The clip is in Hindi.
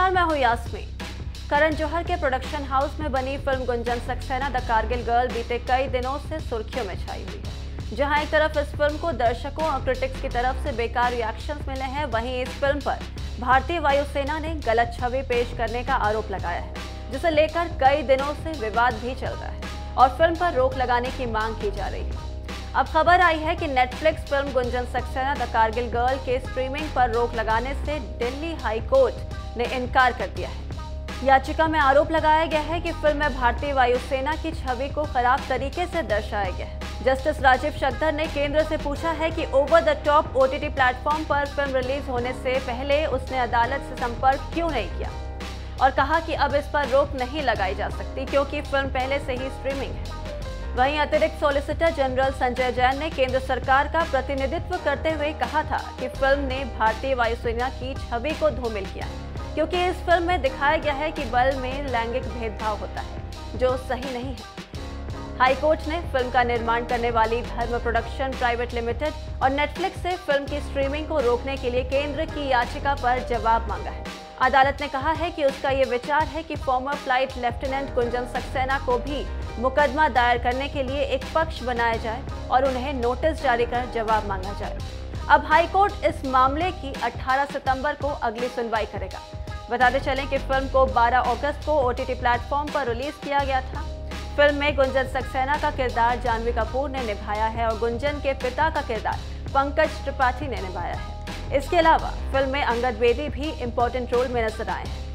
नमस्कार, मैं हूँ यास्मीन। करण जौहर के प्रोडक्शन हाउस में बनी film Gunjan Saxena the Kargil girl बीते कई दिनों से सुर्खियों में छाई हुई है। जहां एक तरफ इस फिल्म को दर्शकों और क्रिटिक्स की तरफ से बेकार रिएक्शंस मिले हैं, वहीं इस फिल्म पर भारतीय वायुसेना ने गलत छवि पेश करने का आरोप लगाया है, जिसे लेकर कई दिनों से विवाद भी चल रहा है और फिल्म पर रोक लगाने की मांग की जा रही है। अब खबर आई है कि Netflix film Gunjan Saxena the Kargil girl के स्ट्रीमिंग पर रोक लगाने से दिल्ली हाई कोर्ट ने इनकार कर दिया है। याचिका में आरोप लगाया गया है कि फिल्म में भारतीय वायुसेना की छवि को खराब तरीके से दर्शाया गया है। जस्टिस राजीव शक्कर ने केंद्र से पूछा है कि over the top OTT platform पर फिल्म रिलीज होने से पहले उसने अदालत से संपर्क क्यों नहीं किया और कहा कि अब इस पर रोक नहीं लगाई जा सकती क्योंकि फिल्म पहले से ही स्ट्रीमिंग है। वहीं अतिरिक्त सॉलिसिटर जनरल संजय जैन ने केंद्र सरकार का प्रतिनिधित्व करते हुए कहा था कि फिल्म ने भारतीय वायुसेना की छवि को धूमिल किया है क्योंकि इस फिल्म में दिखाया गया है कि बल में लैंगिक भेदभाव होता है, जो सही नहीं है। हाई कोर्ट ने फिल्म का निर्माण करने वाली धर्म प्रोडक्शन प्राइवेट लिमिटेड और नेटफ्लिक्स से फिल्म की स्ट्रीमिंग को रोकने के लिए केंद्र की याचिका पर जवाब मांगा है। अदालत ने कहा है कि उसका ये विचार है कि former flight lieutenant Gunjan Saxena को भी मुकदमा दायर करने के लिए एक पक्ष बनाया जाए और उन्हें नोटिस जारी कर जवाब मांगा जाए। अब हाई कोर्ट इस मामले की 18 सितंबर को अगली सुनवाई करेगा। बताते चलें कि फिल्म को 12 अगस्त को OTT प्लेटफॉर्म पर रिलीज किया गया था। फिल्म में गुंजन सक्सेना का किरदार जानवी कपूर ने निभाया है और गुंजन के पिता का किरदार पंकज त्रिपाठी ने निभाया है। इसके अलावा फिल्म में अंगद बेदी भी इम्पोर्टेंट रोल में नजर आए हैं।